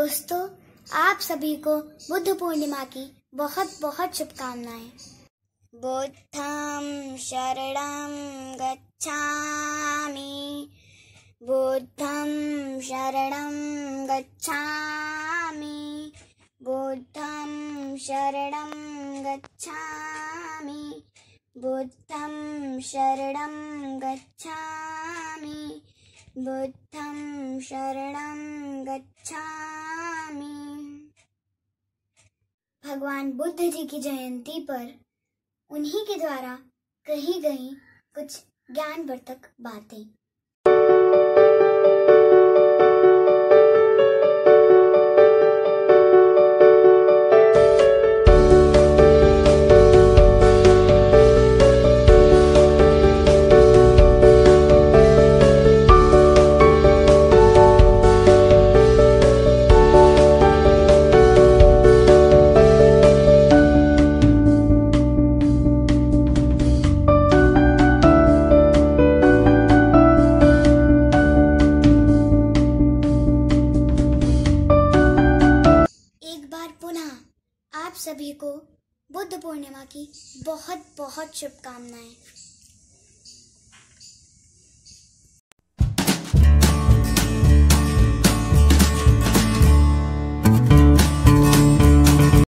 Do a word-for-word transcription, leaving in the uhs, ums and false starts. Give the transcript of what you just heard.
दोस्तों, आप सभी को बुद्ध पूर्णिमा की बहुत बहुत शुभकामनाएं। बुद्धं शरणं गच्छामि, बुद्धं शरणं गच्छामि, बुद्धं शरणं गच्छामि, बुद्धं शरणं गच्छामि, बुद्धं शरणं गच्छामि। भगवान बुद्ध जी की जयंती पर उन्हीं के द्वारा कही गई कुछ ज्ञानवर्धक बातें। आप सभी को बुद्ध पूर्णिमा की बहुत बहुत शुभकामनाएं।